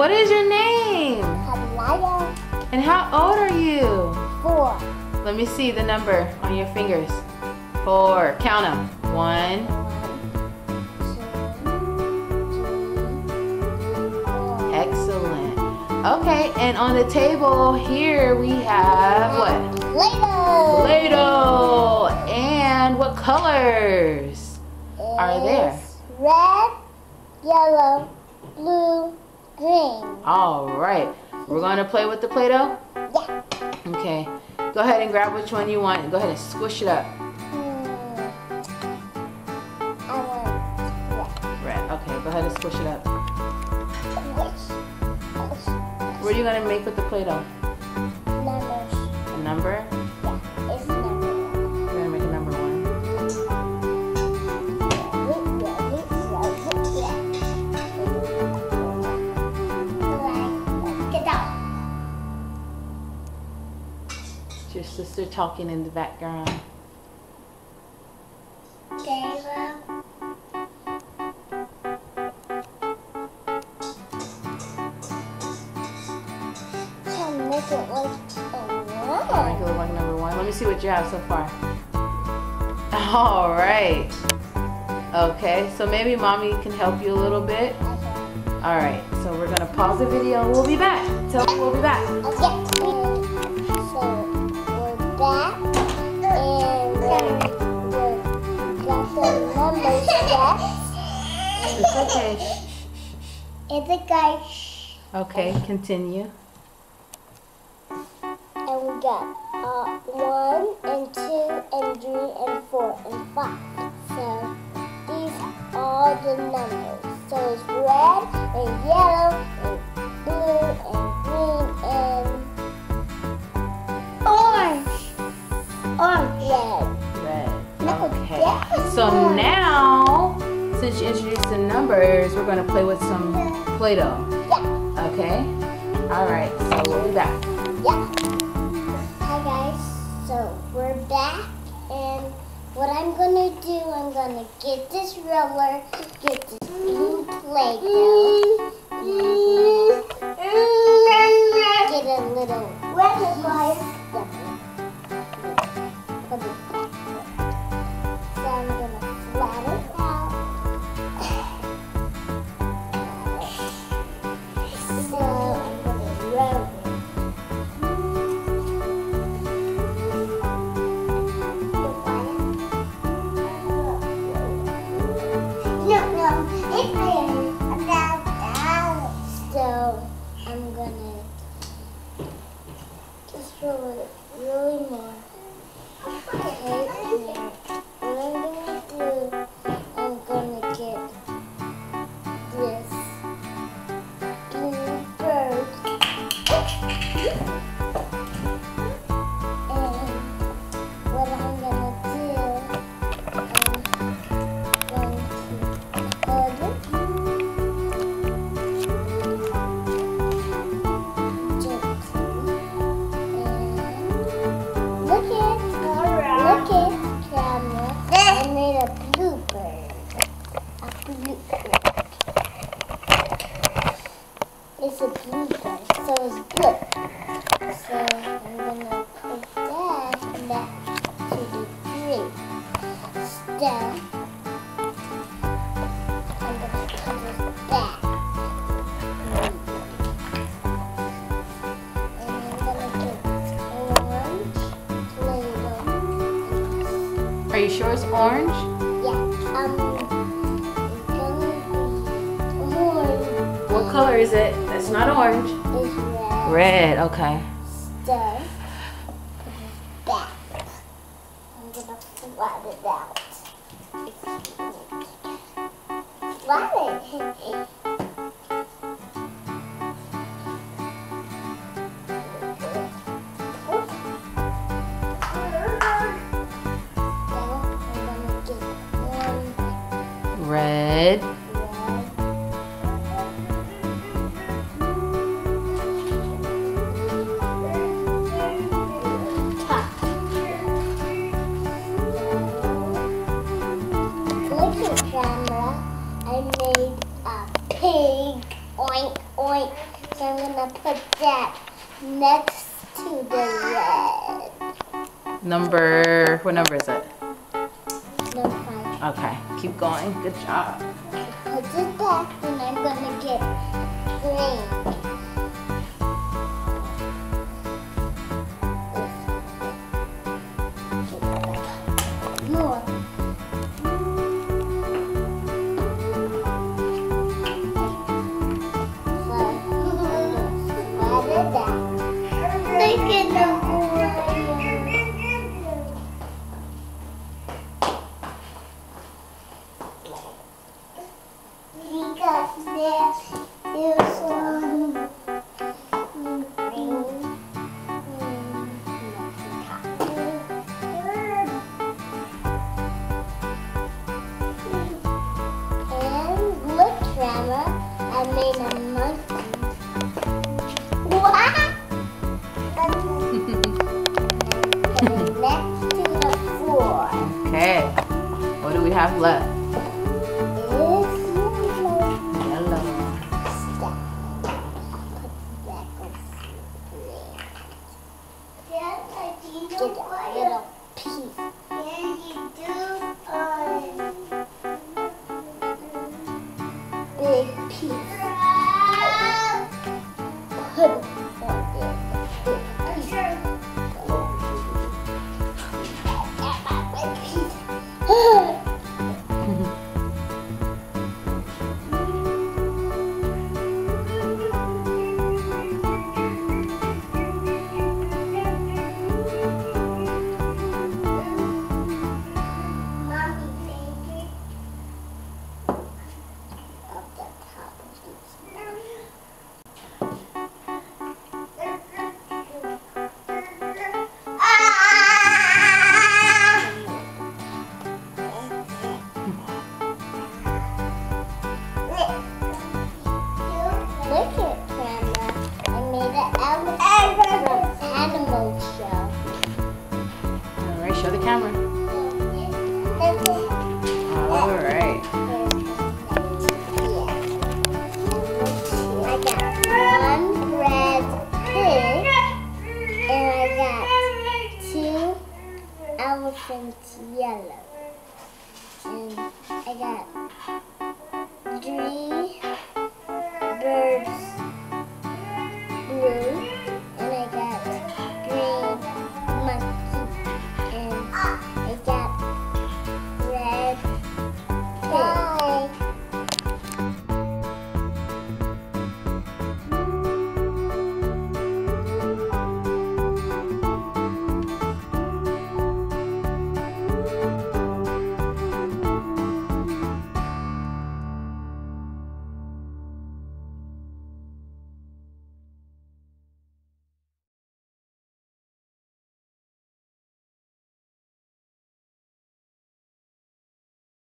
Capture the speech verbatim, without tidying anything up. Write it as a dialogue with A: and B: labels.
A: What is your name?
B: Kalaya.
A: And how old are you?
B: Four.
A: Let me see the number on your fingers. Four. Count them. One. Excellent. Okay, and on the table here we have what?
B: Play-Doh.
A: Play-Doh. And what colors are there?
B: It's red, yellow, blue, green.
A: All right. We're going to play with the Play-Doh?
B: Yeah.
A: Okay. Go ahead and grab which one you want. Go ahead and squish it up.
B: Hmm. I want red.
A: Red. Okay, go ahead and squish it up.
B: Which?
A: What are you going to make with the Play-Doh?
B: Numbers.
A: A number?
B: Yeah, it's number one.
A: We're going to make a number one.
B: Get out.
A: Your sister talking in the background.
B: Kayla. Try to make it like a one.
A: Make it look like number one. Let me see what you have so far. All right. Okay, so maybe mommy can help you a little bit. All right, so we're gonna pause the video and we'll be back. Tell me we'll be back.
B: Okay. So we're back and um, we got the number set.
A: It's okay.
B: It's a guy.
A: Okay, continue.
B: And we got uh, one and two and three and four and five. So these are the numbers. So it's red and yellow and blue and green and orange. Orange. Red.
A: Red. Okay.
B: Yeah.
A: So now, since you introduced the numbers, we're gonna play with some Play-Doh.
B: Yeah.
A: Okay? All right, so we'll be back.
B: Yeah. Hi guys. So we're back and what I'm gonna do, I'm gonna get this roller, get this blue Play-Doh, get a little red guys. Put it back. So I'm gonna flat it out. So I'm gonna roll it. No, no, it's there. Down, down. So I'm gonna just roll it really more. Okay, now what I'm gonna do, I'm gonna get this blue bird. And what I'm gonna do, I'm going to hold it. Gently. And look at, look at camera. I made a blue bird. A blue bird. It's a blue bird, so it's blue. So I'm gonna put that back to the tree. Then I'm gonna put this back. And I'm gonna get orange Play-Doh.
A: Are you sure it's orange?
B: Yeah, um, it's gonna be orange.
A: What color is it? That's not orange.
B: It's red.
A: Red, okay.
B: So, put it back. I'm gonna flat it out. Flat it.
A: Red.
B: Look at camera. I made a pig. Oink, oink. next to the red.
A: Number, what number is it?
B: Number five.
A: Okay, keep going. Good job.
B: Put it back, and I'm gonna get green. More. Look at the we got this. Here's one green. And look, Grandma, I made a monkey. What? Next to the floor.
A: Okay, what do we have left?
B: Is
A: Yellow.
B: step. Put back on green. Get a little piece. Can you do a big piece? Put it on there. Look at Grandma. I made an elephant from Animal Show.
A: All right, show the camera.
B: Look
A: All right.
B: I got one red pig, and I got two elephants yellow, and I got three birds blue, and I got green monkey, and I got red pig.